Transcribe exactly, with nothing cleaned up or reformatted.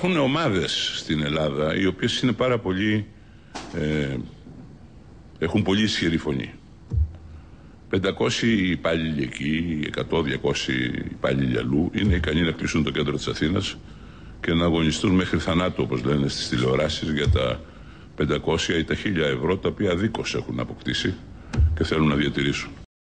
Υπάρχουν ομάδες στην Ελλάδα οι οποίες είναι πάρα πολύ, ε, έχουν πολύ ισχυρή φωνή. πεντακόσιοι υπάλληλοι εκεί, εκατό διακόσιοι υπάλληλοι αλλού, είναι ικανοί να κλείσουν το κέντρο της Αθήνας και να αγωνιστούν μέχρι θανάτου, όπως λένε στις τηλεοράσεις, για τα πεντακόσια ή τα χίλια ευρώ τα οποία δίκως έχουν αποκτήσει και θέλουν να διατηρήσουν.